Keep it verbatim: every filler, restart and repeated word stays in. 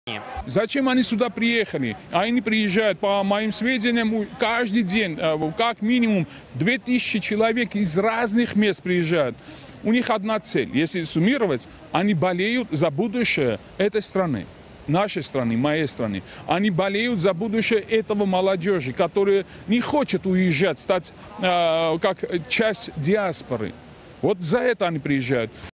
Зачем они сюда приехали? Они приезжают, по моим сведениям, каждый день, как минимум две тысячи человек из разных мест приезжают. У них одна цель. Если суммировать, они болеют за будущее этой страны, нашей страны, моей страны. Они болеют за будущее этого молодежи, которая не хочет уезжать, стать э, как часть диаспоры. Вот за это они приезжают.